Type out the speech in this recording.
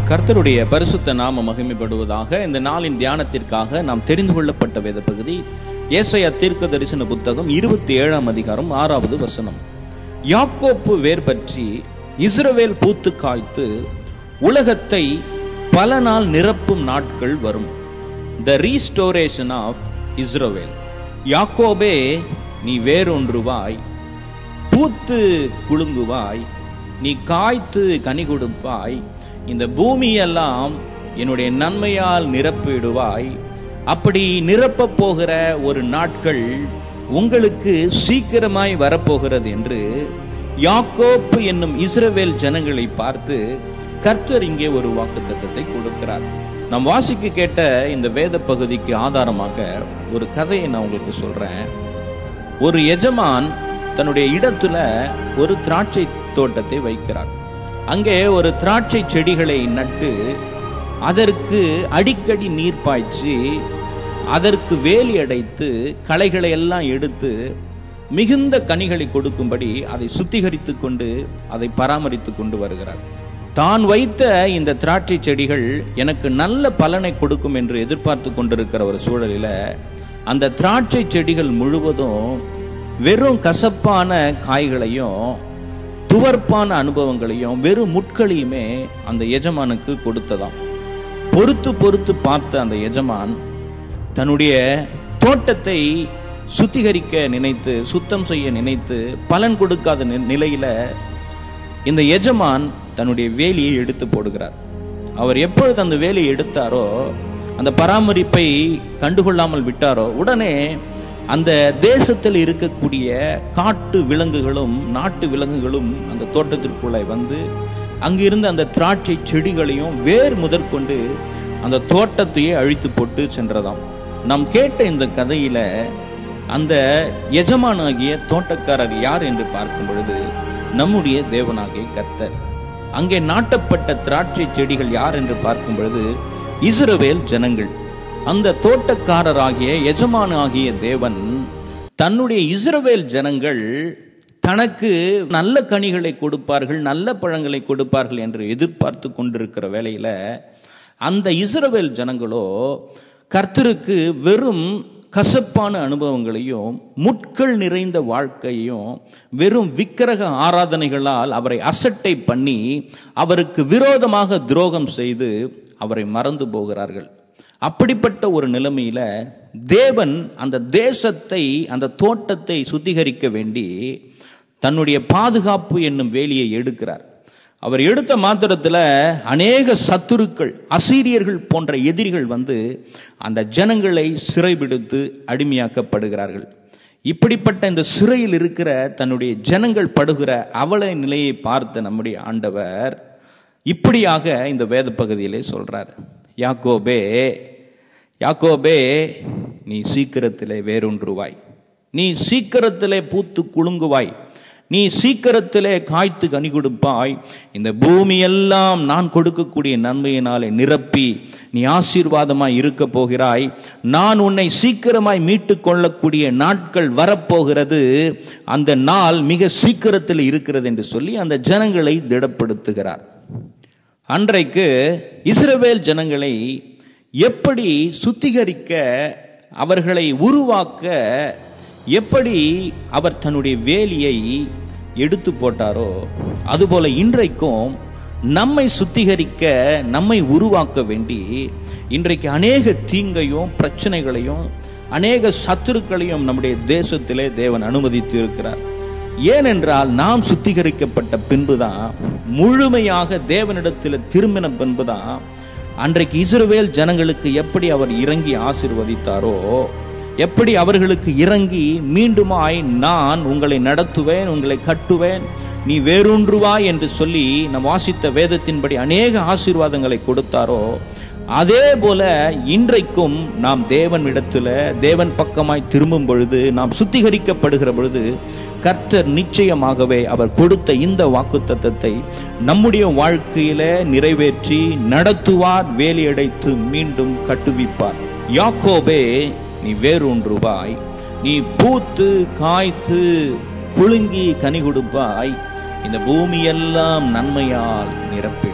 கர்த்தருடைய பரிசுத்த நாம மகிமைப்படுவதாக. இந்த நாளின் தியானத்திற்காக நாம் தெரிந்து கொள்ளப்பட்ட வேத பகுதி ஏசாயா தீர்க்க தரிசன புத்தகம் 27ஆம் அதிகாரம் 6வது வசனம். யாக்கோப்பு வேர் பற்றி இஸ்ரவேல் பூத்து காய்த்து உலகத்தை பல நாள் நிரப்பும் நாட்கள் வரும். த ரீஸ்டோரேஷன் ஆஃப் இஸ்ரவேல். யாக்கோபே, நீ வேறொன்றுவாய், பூத்து குலுங்குவாய், நீ காய்த்து கனி கொடுப்பாய், இந்த பூமியெல்லாம் என்னுடைய நன்மையால் நிரப்பிடுவாய். அப்படி நிரப்ப போகிற ஒரு நாட்கள் உங்களுக்கு சீக்கிரமாய் வரப்போகிறது என்று யாக்கோப்பு என்னும் இஸ்ரவேல் ஜனங்களை பார்த்து கர்த்தர் இங்கே ஒரு வாக்குத்தத்தத்தை கொடுக்கிறார். நாம் வாசிக்க கேட்ட இந்த வேத பகுதிக்கு ஆதாரமாக ஒரு கதையை நான் உங்களுக்கு சொல்றேன். ஒரு எஜமான் தன்னுடைய இடத்துல ஒரு திராட்சை தோட்டத்தை வைக்கிறார். அங்கே ஒரு திராட்சை செடிகளை நட்டு அதற்கு அடிக்கடி நீர் பாய்ச்சி அதற்கு வேலி அடைத்து களைகளை எல்லாம் எடுத்து மிகுந்த கனிகளை கொடுக்கும்படி அதை சுத்திகரித்து கொண்டு அதை பராமரித்து கொண்டு வருகிறார். தான் வைத்த இந்த திராட்சை செடிகள் எனக்கு நல்ல பலனை கொடுக்கும் என்று எதிர்பார்த்து கொண்டிருக்கிற ஒரு சூழலில் அந்த திராட்சை செடிகள் முழுவதும் வெறும் கசப்பான காய்களையும் துவர்ப்பான அனுபவங்களையும் வெறும் முட்களையுமே அந்த எஜமானுக்கு கொடுத்ததாம். பொறுத்து பொறுத்து பார்த்த அந்த எஜமான் தன்னுடைய தோட்டத்தை சுத்திகரிக்க நினைத்து சுத்தம் செய்ய நினைத்து பலன் கொடுக்காத நிலையில இந்த எஜமான் தன்னுடைய வேலியை எடுத்து போடுகிறார். அவர் எப்பொழுது அந்த வேலியை எடுத்தாரோ, அந்த பராமரிப்பை கண்டுகொள்ளாமல் விட்டாரோ, உடனே அந்த தேசத்தில் இருக்கக்கூடிய காட்டு விலங்குகளும் நாட்டு விலங்குகளும் அந்த தோட்டத்திற்குள்ளே வந்து அங்கிருந்து அந்த திராட்சை செடிகளையும் வேர் முதற்கொண்டு அந்த தோட்டத்தையே அழித்து போட்டு சென்றதாம். நாம் கேட்ட இந்த கதையில அந்த எஜமானாகிய தோட்டக்காரர் யார் என்று பார்க்கும் பொழுது நம்முடைய தேவனாகிய கர்த்தர். அங்கே நாட்டப்பட்ட திராட்சை செடிகள் யார் என்று பார்க்கும் பொழுது இஸ்ரவேல் ஜனங்கள். அந்த தோட்டக்காரராகிய எஜமானாகிய தேவன் தன்னுடைய இஸ்ரவேல் ஜனங்கள் தனக்கு நல்ல கனிகளை கொடுப்பார்கள், நல்ல பழங்களை கொடுப்பார்கள் என்று எதிர்பார்த்து கொண்டிருக்கிற வேளையில அந்த இஸ்ரவேல் ஜனங்களோ கர்த்தருக்கு வெறும் கசப்பான அனுபவங்களையும் முட்கள் நிறைந்த வாழ்க்கையும் வெறும் விக்கிரக ஆராதனைகளால் அவரை அசட்டை பண்ணி அவருக்கு விரோதமாக துரோகம் செய்து அவரை மறந்து போகிறார்கள். அப்படிப்பட்ட ஒரு நிலைமையில தேவன் அந்த தேசத்தை அந்த தோட்டத்தை சுத்திகரிக்க வேண்டி தன்னுடைய பாதுகாப்பு என்னும் வேலியை எடுக்கிறார். அவர் எடுத்த மாத்திரத்தில் அநேக சத்துருக்கள், அசீரியர்கள் போன்ற எதிரிகள் வந்து அந்த ஜனங்களை சிறைபிடித்து அடிமையாக்கப்படுகிறார்கள். இப்படிப்பட்ட இந்த சிறையில் இருக்கிற தன்னுடைய ஜனங்கள் படுகிற அவல நிலையை பார்த்த நம்முடைய ஆண்டவர் இப்படியாக இந்த வேத பகுதியிலே சொல்றார். யாக்கோபே, யாக்கோபே, நீ சீக்கிரத்திலே வேறொன்றுவாய், நீ சீக்கிரத்திலே பூத்து குலுங்குவாய், நீ சீக்கிரத்திலே காய்த்து கனி கொடுப்பாய், இந்த பூமியெல்லாம் நான் கொடுக்கக்கூடிய நன்மையினாலே நிரப்பி நீ ஆசீர்வாதமாய் இருக்க போகிறாய், நான் உன்னை சீக்கிரமாய் மீட்டு கொள்ளக்கூடிய நாட்கள் வரப்போகிறது, அந்த நாள் மிக சீக்கிரத்தில் இருக்கிறது என்று சொல்லி அந்த ஜனங்களை திடப்படுத்துகிறார். அன்றைக்கு இஸ்ரவேல் ஜனங்களை எப்படி சுத்திகரிக்க, அவர்களை உருவாக்க, எப்படி அவர் தன்னுடைய வேலியை எடுத்து போட்டாரோ அதுபோல இன்றைக்கும் நம்மை சுத்திகரிக்க, நம்மை உருவாக்க வேண்டி இன்றைக்கு அநேக தீங்கையும் பிரச்சனைகளையும் அநேக சத்துருக்களையும் நம்முடைய தேசத்திலே தேவன் அனுமதித்து இருக்கிறார். ஏனென்றால் நாம் சுத்திகரிக்கப்பட்ட பின்புதான், முழுமையாக தேவனிடத்தில் திரும்பின பின்புதான் அன்றைக்கு இஸ்ரவேல் ஜனங்களுக்கு எப்படி அவர் இறங்கி ஆசீர்வதித்தாரோ, எப்படி அவர்களுக்கு இறங்கி மீண்டுமாய் நான் உங்களை நடத்துவேன், உங்களை கட்டுவேன், நீ வேறொன்றுவாய் என்று சொல்லி நாம் வாசித்த வேதத்தின்படி அநேக ஆசீர்வாதங்களை கொடுத்தாரோ, அதே போல இன்றைக்கும் நாம் தேவனிடத்துல தேவன் பக்கமாய் திரும்பும் பொழுது, நாம் சுத்திகரிக்கப்படுகிற பொழுது கர்த்தர் நிச்சயமாகவே அவர் கொடுத்த இந்த வாக்குத்தத்தத்தை நம்முடைய வாழ்க்கையில நிறைவேற்றி நடத்துவார், வேலியடைத்து மீண்டும் கட்டுவிப்பார். யாக்கோபே, நீ வேறொன்றுவாய், நீ பூத்து காய்த்து குலுங்கி கனி கொடுப்பாய், இந்த பூமியெல்லாம் நன்மையால் நிரப்பி